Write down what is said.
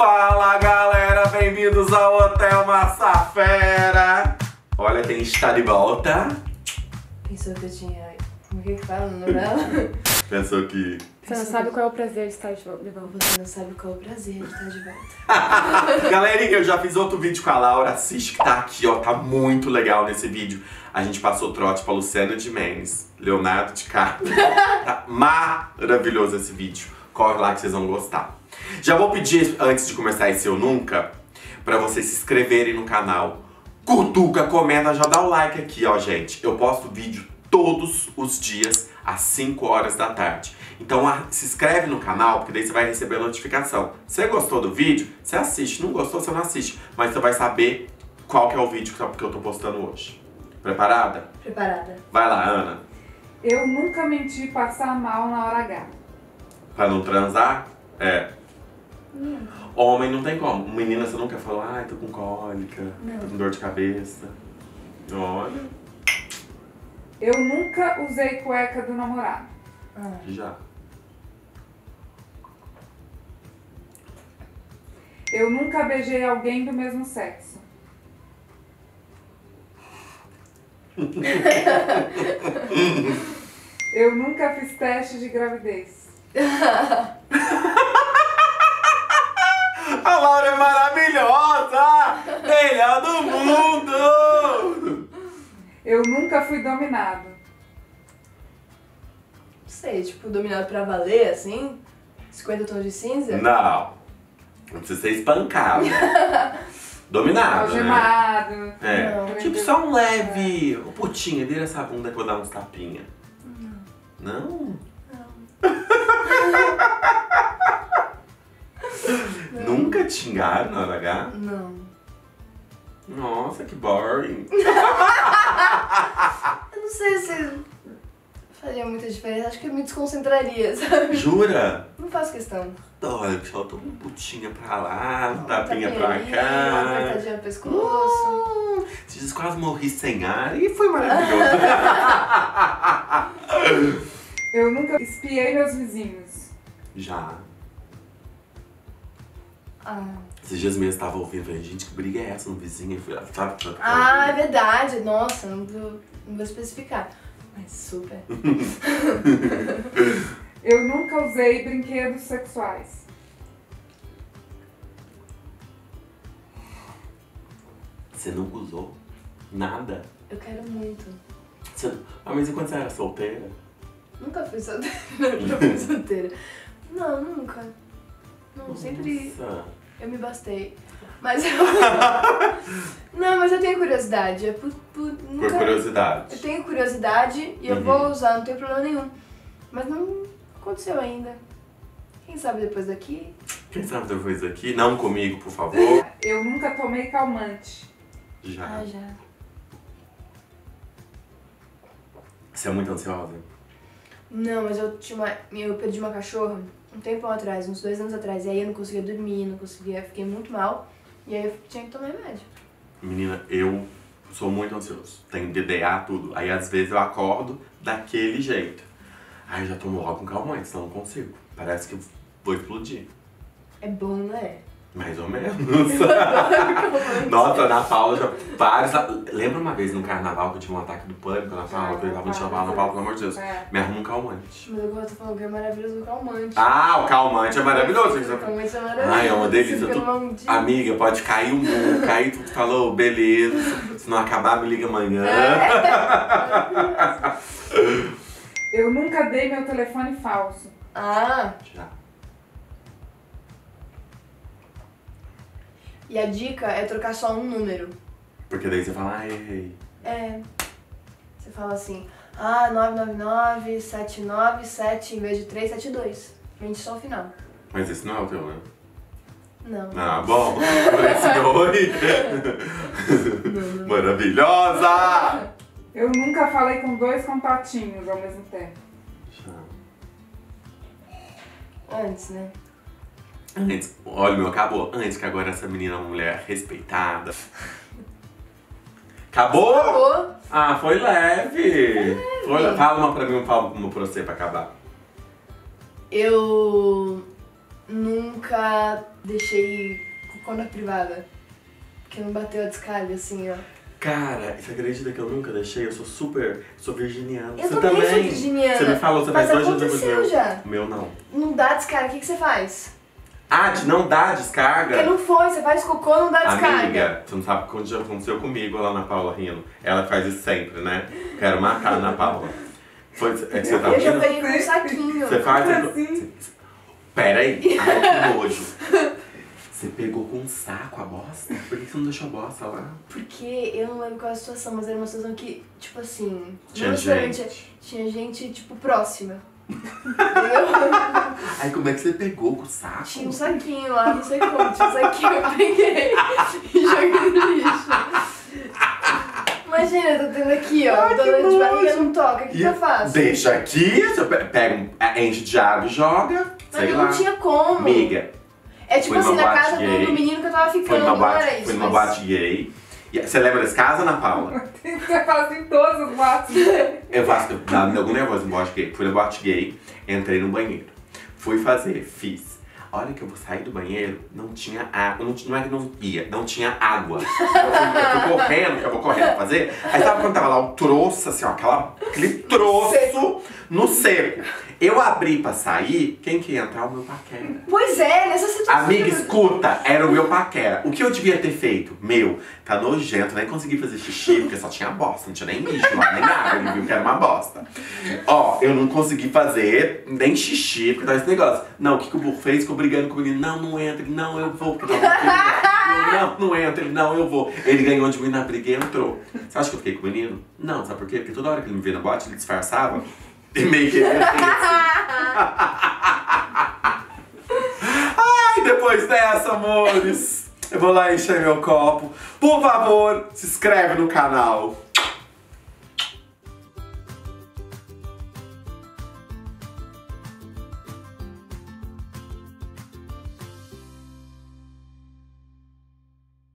Fala galera, bem-vindos ao Hotel Massafera. Olha quem está de volta. Pensou que eu tinha... Como que fala no novela? Pensou que... Você não sabe qual é o prazer de estar de volta. Você não sabe qual é o prazer de estar de volta. Galerinha, eu já fiz outro vídeo com a Laura. Assiste que tá aqui, ó. Tá muito legal nesse vídeo. A gente passou trote pra Luciana Gimenez, Leonardo DiCaprio. Tá maravilhoso esse vídeo. Corre lá que vocês vão gostar. Já vou pedir, antes de começar esse Eu Nunca, pra vocês se inscreverem no canal. Cutuca, comenta, já dá o like aqui, ó, gente. Eu posto vídeo todos os dias às 5 horas da tarde. Então se inscreve no canal, porque daí você vai receber a notificação. Se você gostou do vídeo, você assiste. Não gostou, você não assiste. Mas você vai saber qual que é o vídeo que eu tô postando hoje. Preparada? Preparada. Vai lá, Ana. Eu nunca menti passar mal na hora H. Pra não transar? É. Homem não tem como. Menina, você nunca falou, ai, tô com cólica, tô com dor de cabeça. Olha. Eu nunca usei cueca do namorado. Já. Eu nunca beijei alguém do mesmo sexo. Eu nunca fiz teste de gravidez. A Laura é maravilhosa! Melhor do mundo! Eu nunca fui dominado. Não sei, tipo, dominado pra valer, assim? 50 tons de cinza? Não. Não precisa ser espancado. Dominado, né? Algemado. É. Não. Tipo, só um leve. Ô, putinha, vira essa bunda que eu vou dar uns tapinha. Não? Nunca te xingaram na hora H? Não. Nossa, que boring. Eu não sei se faria muita diferença, acho que eu me desconcentraria, sabe? Jura? Não faço questão. Olha, só tô uma putinha pra lá, um tapinha pra ali, uma cá. apertadinha no pescoço. Esses dias quase morri sem ar e foi maravilhoso. Eu nunca espiei meus vizinhos. Já. Ah. Esses dias mesmo eu tava ouvindo, falei, gente, que briga é essa no vizinho? Eu fui, sabe? Ah, é verdade. Nossa, não vou especificar. Mas super. Eu nunca usei brinquedos sexuais. Você nunca usou nada? Eu quero muito. Mas e quando você era solteira? Nunca fui solteira. Nunca fui solteira. Não, nunca. Não, sempre Nossa. eu me bastei. Mas eu... Não, mas eu tenho curiosidade. É nunca... Por curiosidade. Eu tenho curiosidade e eu vou usar, não tem problema nenhum. Mas não aconteceu ainda. Quem sabe depois daqui? Quem sabe depois daqui? Não comigo, por favor. Eu nunca tomei calmante. Já. Ah, já. Você é muito ansiosa? Não, mas eu perdi uma cachorra um tempo atrás, uns 2 anos atrás. E aí eu não conseguia dormir, fiquei muito mal. E aí eu tinha que tomar remédio. Menina, eu sou muito ansioso. Tenho DDA, tudo. Aí às vezes eu acordo daquele jeito. Aí eu já tomo logo um calmante, senão eu não consigo. Parece que eu vou explodir. É bom, né? Mais ou menos. Nossa, Ana Paula já... Vários... Lembra uma vez no carnaval que eu tive um ataque do pânico, Ana Paula? Que eu tava me chamando, Ana Paula, pelo amor de Deus. Me arruma um calmante. Mas agora eu tô falando que é maravilhoso o calmante. Ah, o calmante é maravilhoso. O calmante é maravilhoso. Ai, é uma delícia. Você fica num dia. Amiga, pode cair o mundo, cair tudo. Falou, beleza. Se não acabar, me liga amanhã. Eu nunca dei meu telefone falso. Ah, Já. e a dica é trocar só um número. Porque daí você fala, ai, errei. É. Você fala assim, 999-797 em vez de 372. Prende só o final. Mas esse não é o teu, né? Não. Ah, bom. Esse oi. Maravilhosa! Eu nunca falei com 2 contatinhos ao mesmo tempo. Já. Antes, né? Antes, olha, meu, acabou. Antes que agora essa menina é uma mulher respeitada. Acabou? Acabou. Ah, foi leve. Fala uma pra mim, fala uma pra você pra acabar. Eu nunca deixei cocô na privada. Porque não bateu a descarga, assim, ó. Cara, você acredita que eu nunca deixei? Eu sou sou virginiana. Eu Você também também? sou virginiana. Você me falou, você Mas faz 2 dias aconteceu meu. já. O meu não. Não dá descarga, o que você faz? Ah, de não dar descarga? Porque não foi, você faz cocô, não dá descarga. Amiga, você não sabe o que já aconteceu comigo, lá na Paula rindo. Ela faz isso sempre, né? Quero matar a Ana Paula. É que você tá Eu já rindo? peguei com um saquinho. Você faz... Assim. Pera aí. Ai, que nojo. Você pegou com um saco a bosta? Por que você não deixou a bosta lá? Porque eu não lembro qual é a situação, mas era uma situação que, tipo assim... Tinha no restaurante gente. Tinha gente, tipo, próxima. Entendeu? Aí como é que você pegou com o saco? Tinha um saquinho lá, não sei como, tinha um saquinho, eu peguei e joguei no lixo. Imagina, eu tô tendo aqui, ó, Ai, dona que de barriga nojo. não toca, o que eu faço? Deixa aqui, você pega, enche de água e joga, Mas sei não lá. tinha como. Amiga, É tipo Foi assim, numa na boate casa gay. do menino que eu tava foi ficando, numa não era boate, isso. foi numa mas- boate gay. E você lembra desse caso, Ana Paula? Você faz em todos os boatos. Eu faço, dá algum nervoso em boate gay. Fui na boate gay, entrei no banheiro. Fui fazer, fiz. A hora que eu vou sair do banheiro, não tinha água. Não é que não ia, não tinha água. Eu fui correndo, eu vou correndo fazer. Aí sabe quando tava lá o troço, assim, ó, aquele troço no seco. Eu abri pra sair, quem que ia entrar? O meu paquera. Pois é, nessa situação. Amiga, escuta, era o meu paquera. O que eu devia ter feito? Meu, tá nojento, nem consegui fazer xixi, porque só tinha bosta, não tinha nem lixo lá, nem água, ele viu que era uma bosta. Ó, eu não consegui fazer nem xixi, porque tava esse negócio. Não, o que o burro fez? Ficou brigando com o menino. Não, não entra, ele, não, eu vou, porque não entra, ele, não, eu vou. Ele ganhou de mim na briga e entrou. Você acha que eu fiquei com o menino? Não, sabe por quê? Porque toda hora que ele me via na boate, ele disfarçava. E meio que ele Ai, depois dessa, amores, eu vou lá encher meu copo. Por favor, se inscreve no canal.